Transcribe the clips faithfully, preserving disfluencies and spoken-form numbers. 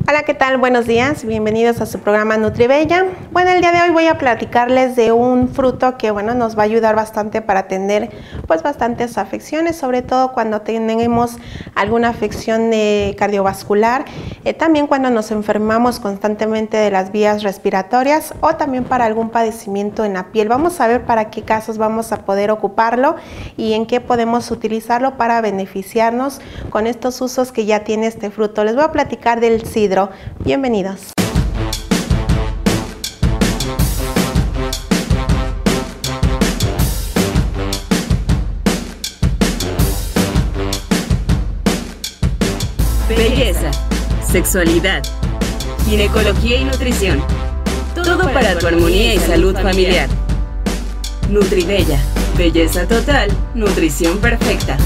Hola, ¿qué tal? Buenos días, bienvenidos a su programa Nutribella. Bueno, el día de hoy voy a platicarles de un fruto que, bueno, nos va a ayudar bastante para atender, pues, bastantes afecciones, sobre todo cuando tenemos alguna afección eh, cardiovascular, eh, también cuando nos enfermamos constantemente de las vías respiratorias o también para algún padecimiento en la piel. Vamos a ver para qué casos vamos a poder ocuparlo y en qué podemos utilizarlo para beneficiarnos con estos usos que ya tiene este fruto. Les voy a platicar del cidro. Bienvenidos. Belleza, sexualidad, ginecología y nutrición. Todo para tu armonía y salud familiar. Nutribella, belleza total, nutrición perfecta.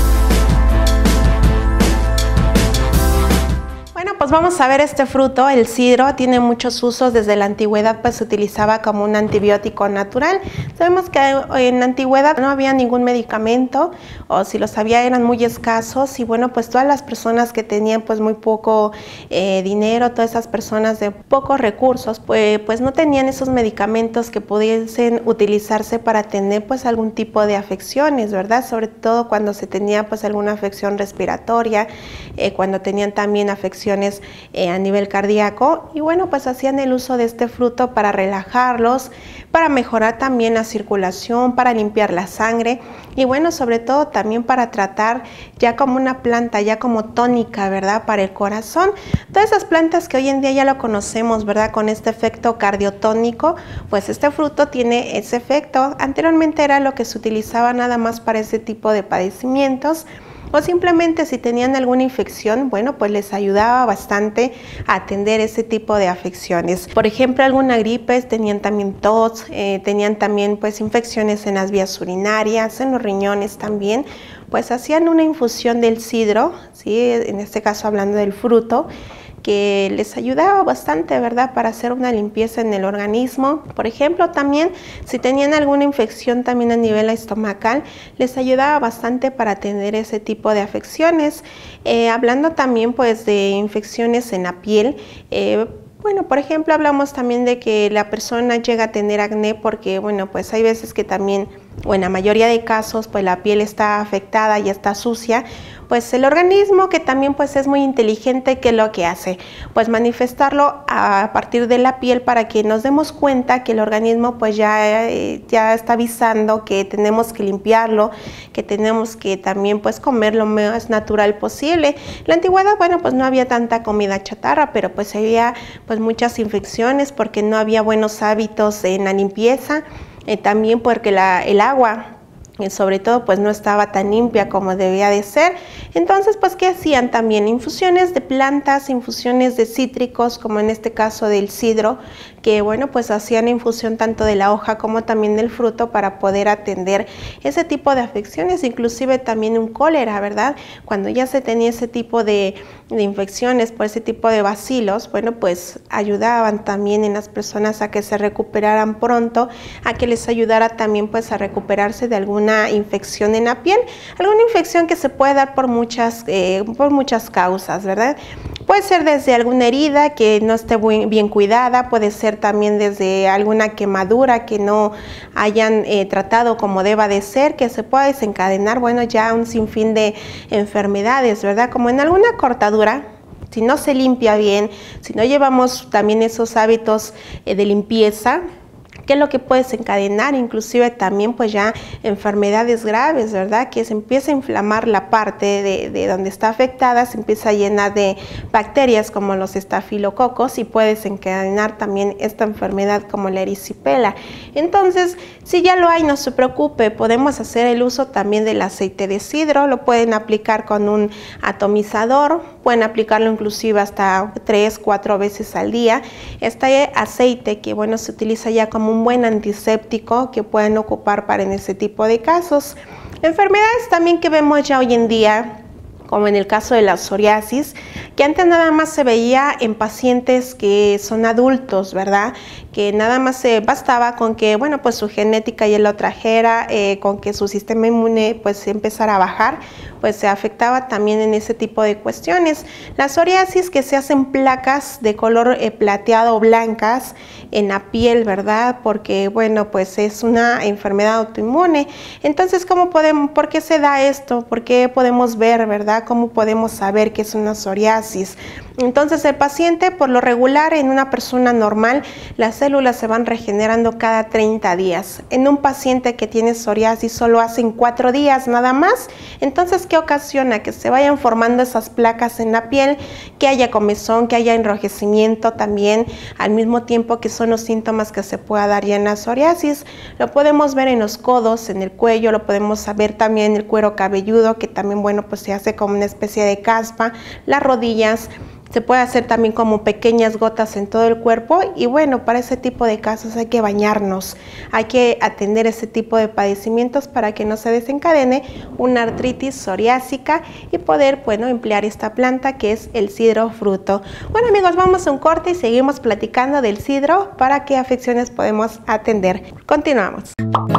Bueno, pues vamos a ver este fruto. El cidro tiene muchos usos. Desde la antigüedad pues se utilizaba como un antibiótico natural. Sabemos que en la antigüedad no había ningún medicamento, o si los había eran muy escasos, y bueno, pues todas las personas que tenían pues muy poco eh, dinero, todas esas personas de pocos recursos, pues, pues no tenían esos medicamentos que pudiesen utilizarse para tener pues algún tipo de afecciones, ¿verdad? Sobre todo cuando se tenía pues alguna afección respiratoria, eh, cuando tenían también afecciones Eh, a nivel cardíaco, y bueno, pues hacían el uso de este fruto para relajarlos, para mejorar también la circulación, para limpiar la sangre y bueno, sobre todo también para tratar ya como una planta, ya como tónica, ¿verdad? Para el corazón. Todas esas plantas que hoy en día ya lo conocemos, ¿verdad? Con este efecto cardiotónico, pues este fruto tiene ese efecto. Anteriormente era lo que se utilizaba nada más para ese tipo de padecimientos, o simplemente si tenían alguna infección, bueno, pues les ayudaba bastante a atender ese tipo de afecciones. Por ejemplo, alguna gripe, tenían también tos, eh, tenían también pues infecciones en las vías urinarias, en los riñones también, pues hacían una infusión del cidro, ¿sí? En este caso hablando del fruto, que les ayudaba bastante, ¿verdad? Para hacer una limpieza en el organismo. Por ejemplo, también si tenían alguna infección también a nivel estomacal, les ayudaba bastante para atender ese tipo de afecciones. Eh, hablando también pues de infecciones en la piel, eh, bueno, por ejemplo, hablamos también de que la persona llega a tener acné porque, bueno, pues hay veces que también, o en la mayoría de casos, pues la piel está afectada y está sucia. Pues el organismo, que también pues es muy inteligente, ¿qué es lo que hace? Pues manifestarlo a partir de la piel para que nos demos cuenta que el organismo pues ya, eh, ya está avisando que tenemos que limpiarlo, que tenemos que también pues comer lo más natural posible. En la antigüedad, bueno, pues no había tanta comida chatarra, pero pues había pues muchas infecciones porque no había buenos hábitos en la limpieza, eh, también porque la, el agua, sobre todo pues no estaba tan limpia como debía de ser. Entonces pues ¿qué hacían? También infusiones de plantas, infusiones de cítricos, como en este caso del cidro, que bueno, pues hacían infusión tanto de la hoja como también del fruto para poder atender ese tipo de afecciones, inclusive también un cólera, ¿verdad? Cuando ya se tenía ese tipo de, de infecciones por ese tipo de bacilos, bueno, pues ayudaban también en las personas a que se recuperaran pronto, a que les ayudara también pues a recuperarse de alguna infección en la piel, alguna infección que se puede dar por muchas, eh, por muchas causas, ¿verdad? Puede ser desde alguna herida que no esté bien cuidada, puede ser también desde alguna quemadura que no hayan eh, tratado como deba de ser, que se pueda desencadenar, bueno, ya un sinfín de enfermedades, ¿verdad? Como en alguna cortadura. Si no se limpia bien, si no llevamos también esos hábitos eh, de limpieza, ¿qué es lo que puede desencadenar? Inclusive también pues ya enfermedades graves, ¿verdad? Que se empieza a inflamar la parte de, de donde está afectada, se empieza a llenar de bacterias como los estafilococos y puede desencadenar también esta enfermedad como la erisipela. Entonces, si ya lo hay, no se preocupe, podemos hacer el uso también del aceite de cidro, lo pueden aplicar con un atomizador, pueden aplicarlo inclusive hasta tres, cuatro veces al día. Este aceite que bueno, se utiliza ya como un buen antiséptico que pueden ocupar para en ese tipo de casos. Enfermedades también que vemos ya hoy en día, como en el caso de la psoriasis, que antes nada más se veía en pacientes que son adultos, ¿verdad? que nada más se bastaba con que, bueno, pues su genética ya lo trajera, eh, con que su sistema inmune pues empezara a bajar, pues se afectaba también en ese tipo de cuestiones. La psoriasis, que se hacen placas de color eh, plateado o blancas en la piel, ¿verdad? Porque, bueno, pues es una enfermedad autoinmune. Entonces, ¿cómo podemos, por qué se da esto? ¿Por qué podemos ver, verdad? ¿Cómo podemos saber que es una psoriasis? Entonces, el paciente, por lo regular, en una persona normal, las células se van regenerando cada treinta días. En un paciente que tiene psoriasis solo hacen cuatro días nada más. Entonces, ¿qué ocasiona? Que se vayan formando esas placas en la piel, que haya comezón, que haya enrojecimiento también, al mismo tiempo que son los síntomas que se pueda dar ya en la psoriasis. Lo podemos ver en los codos, en el cuello, lo podemos ver también en el cuero cabelludo, que también, bueno, pues se hace como una especie de caspa, las rodillas. Se puede hacer también como pequeñas gotas en todo el cuerpo y bueno, para ese tipo de casos hay que bañarnos, hay que atender ese tipo de padecimientos para que no se desencadene una artritis psoriásica y poder, bueno, emplear esta planta que es el sidro fruto. Bueno amigos, vamos a un corte y seguimos platicando del sidro para qué afecciones podemos atender. Continuamos.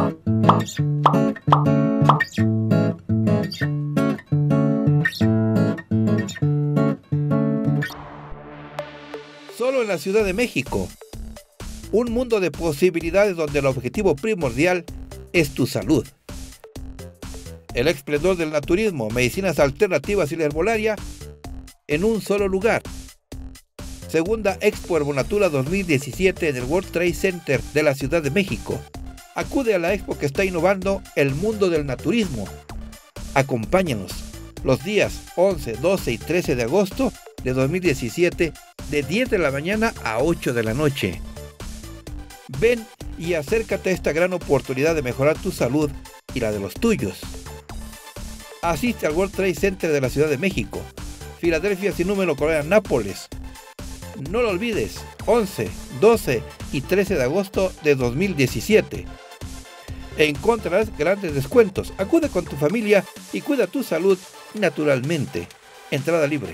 Solo en la Ciudad de México. Un mundo de posibilidades donde el objetivo primordial es tu salud. El esplendor del naturismo, medicinas alternativas y la herbolaria en un solo lugar. Segunda Expo Herbonatura dos mil diecisiete en el World Trade Center de la Ciudad de México. Acude a la expo que está innovando el mundo del naturismo. Acompáñanos los días once, doce y trece de agosto de dos mil diecisiete de diez de la mañana a ocho de la noche. Ven y acércate a esta gran oportunidad de mejorar tu salud y la de los tuyos. Asiste al World Trade Center de la Ciudad de México, Filadelfia sin número, Colonia Nápoles. No lo olvides, once, doce y trece de agosto de dos mil diecisiete. Encontrarás grandes descuentos. Acude con tu familia y cuida tu salud naturalmente. Entrada libre.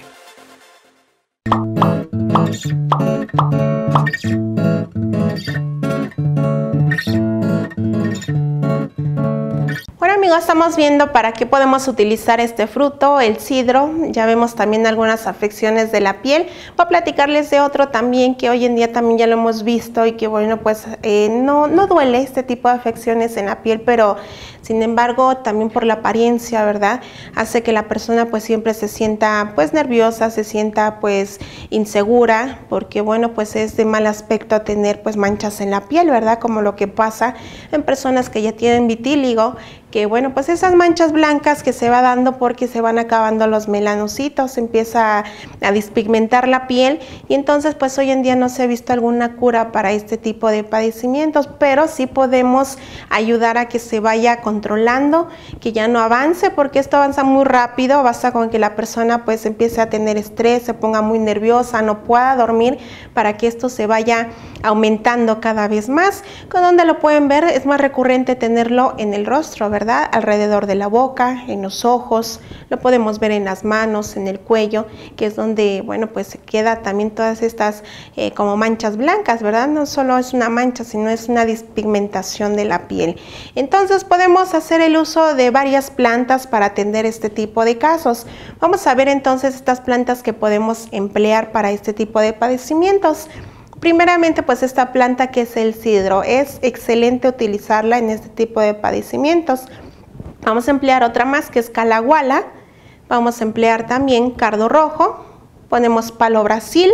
Bueno amigos, estamos viendo para qué podemos utilizar este fruto, el sidro. Ya vemos también algunas afecciones de la piel. Voy a platicarles de otro también que hoy en día también ya lo hemos visto y que bueno, pues eh, no, no duele este tipo de afecciones en la piel, pero sin embargo también por la apariencia, ¿verdad? Hace que la persona pues siempre se sienta pues nerviosa, se sienta pues insegura, porque bueno, pues es de mal aspecto tener pues manchas en la piel, ¿verdad? Como lo que pasa en personas que ya tienen vitíligo, que bueno, pues esas manchas blancas que se va dando porque se van acabando los melanocitos, empieza a, a despigmentar la piel y entonces pues hoy en día no se ha visto alguna cura para este tipo de padecimientos, pero sí podemos ayudar a que se vaya controlando, que ya no avance, porque esto avanza muy rápido, basta con que la persona pues empiece a tener estrés, se ponga muy nerviosa, no pueda dormir, para que esto se vaya aumentando cada vez más. ¿Con dónde lo pueden ver? Es más recurrente tenerlo en el rostro, ¿verdad? Alrededor de la boca, en los ojos, lo podemos ver en las manos, en el cuello, que es donde, bueno, pues se queda también todas estas eh, como manchas blancas, ¿verdad? No solo es una mancha, sino es una despigmentación de la piel. Entonces podemos hacer el uso de varias plantas para atender este tipo de casos. Vamos a ver entonces estas plantas que podemos emplear para este tipo de padecimientos. Primeramente, pues esta planta que es el sidro, es excelente utilizarla en este tipo de padecimientos. Vamos a emplear otra más que es calaguala, vamos a emplear también cardo rojo, ponemos palo brasil,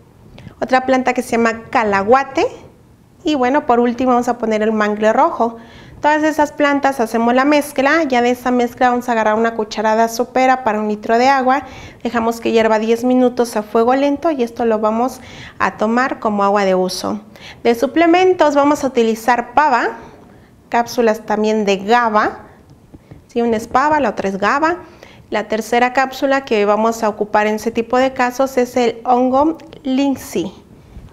otra planta que se llama calaguate y bueno, por último vamos a poner el mangle rojo. Todas esas plantas hacemos la mezcla, ya de esa mezcla vamos a agarrar una cucharada sopera para un litro de agua, dejamos que hierva diez minutos a fuego lento y esto lo vamos a tomar como agua de uso. De suplementos vamos a utilizar pava, cápsulas también de GABA, ¿sí? Una es pava, la otra es GABA. La tercera cápsula que vamos a ocupar en ese tipo de casos es el hongo linksy.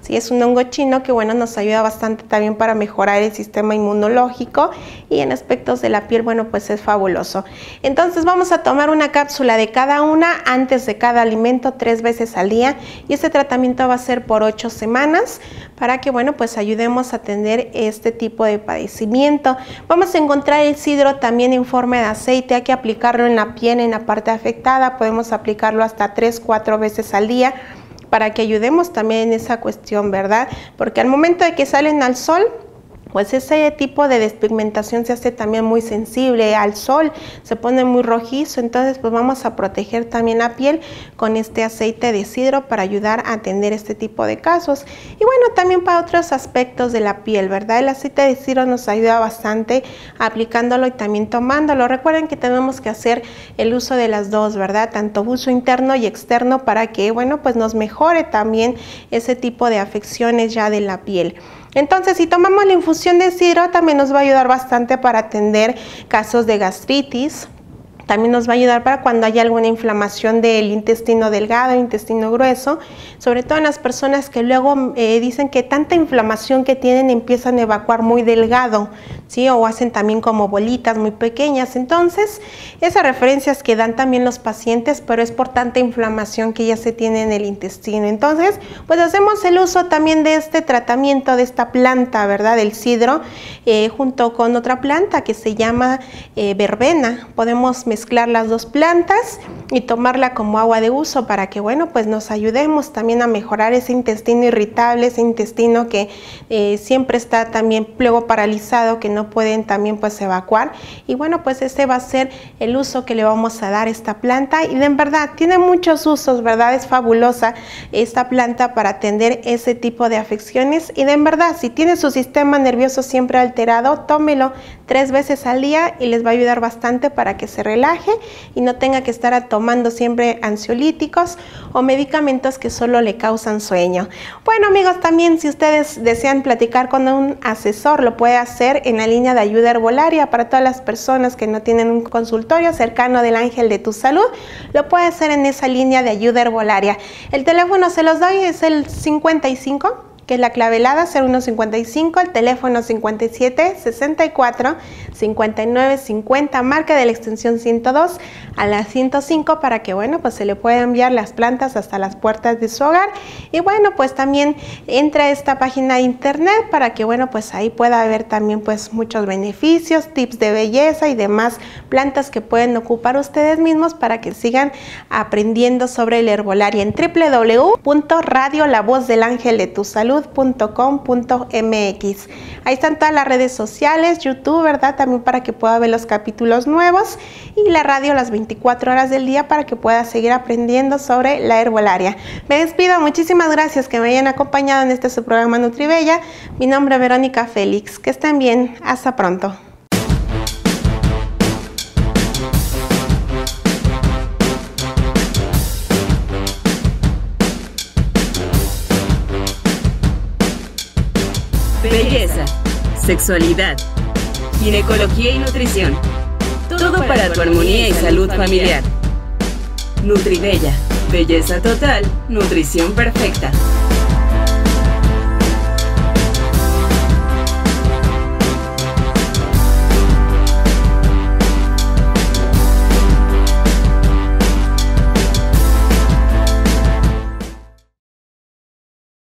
Sí, es un hongo chino que bueno, nos ayuda bastante también para mejorar el sistema inmunológico y en aspectos de la piel, bueno, pues es fabuloso. Entonces vamos a tomar una cápsula de cada una antes de cada alimento tres veces al día y este tratamiento va a ser por ocho semanas para que bueno, pues ayudemos a atender este tipo de padecimiento. Vamos a encontrar el sidro también en forma de aceite, hay que aplicarlo en la piel, en la parte afectada, podemos aplicarlo hasta tres, cuatro veces al día, para que ayudemos también en esa cuestión, ¿verdad? Porque al momento de que salen al sol, pues ese tipo de despigmentación se hace también muy sensible al sol, se pone muy rojizo, entonces pues vamos a proteger también la piel con este aceite de sidro para ayudar a atender este tipo de casos. Y bueno, también para otros aspectos de la piel, ¿verdad? El aceite de sidro nos ayuda bastante aplicándolo y también tomándolo. Recuerden que tenemos que hacer el uso de las dos, ¿verdad? Tanto uso interno y externo para que, bueno, pues nos mejore también ese tipo de afecciones ya de la piel. Entonces, si tomamos la infusión de sidro, también nos va a ayudar bastante para atender casos de gastritis. También nos va a ayudar para cuando haya alguna inflamación del intestino delgado, intestino grueso, sobre todo en las personas que luego eh, dicen que tanta inflamación que tienen empiezan a evacuar muy delgado, ¿sí? O hacen también como bolitas muy pequeñas. Entonces, esas referencias que dan también los pacientes, pero es por tanta inflamación que ya se tiene en el intestino. Entonces, pues hacemos el uso también de este tratamiento, de esta planta, ¿verdad? Del sidro, eh, junto con otra planta que se llama eh, verbena. Podemos mezclar las dos plantas y tomarla como agua de uso para que, bueno, pues nos ayudemos también a mejorar ese intestino irritable, ese intestino que eh, siempre está también luego paralizado, que no pueden también pues evacuar. Y bueno, pues este va a ser el uso que le vamos a dar a esta planta y de en verdad tiene muchos usos, ¿verdad? Es fabulosa esta planta para atender ese tipo de afecciones y de en verdad, si tiene su sistema nervioso siempre alterado, tómelo tres veces al día y les va a ayudar bastante para que se relaje y no tenga que estar tomando siempre ansiolíticos o medicamentos que solo le causan sueño. Bueno amigos, también si ustedes desean platicar con un asesor, lo puede hacer en la línea de ayuda herbolaria para todas las personas que no tienen un consultorio cercano del Ángel de tu Salud, lo puede hacer en esa línea de ayuda herbolaria. El teléfono se los doy, es el cincuenta y cinco, que es la clavelada cero uno cincuenta y cinco, el teléfono cincuenta y siete, sesenta y cuatro, cincuenta y nueve, cincuenta, marca de la extensión ciento dos a la ciento cinco para que, bueno, pues se le pueda enviar las plantas hasta las puertas de su hogar. Y bueno, pues también entra a esta página de internet para que, bueno, pues ahí pueda haber también pues muchos beneficios, tips de belleza y demás plantas que pueden ocupar ustedes mismos para que sigan aprendiendo sobre el herbolaria en doble u doble u doble u punto radio la voz del ángel de tu salud punto com punto m x. Ahí están todas las redes sociales, YouTube, ¿verdad? También para que pueda ver los capítulos nuevos y la radio las veinticuatro horas del día para que pueda seguir aprendiendo sobre la herbolaria. Me despido, muchísimas gracias que me hayan acompañado en este su programa Nutribella. Mi nombre es Verónica Félix. Que estén bien, hasta pronto. Belleza, sexualidad, ginecología y nutrición. Todo para tu armonía y salud familiar. Nutribella, belleza total, nutrición perfecta.